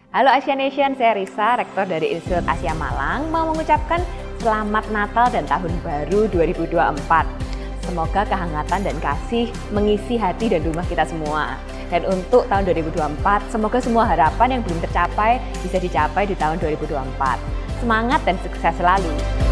Halo Asia Nation, saya Risa, Rektor dari Institut Asia Malang, mau mengucapkan Selamat Natal dan Tahun Baru 2024. Semoga kehangatan dan kasih mengisi hati dan rumah kita semua. Dan untuk tahun 2024, semoga semua harapan yang belum tercapai bisa dicapai di tahun 2024. Semangat dan sukses selalu!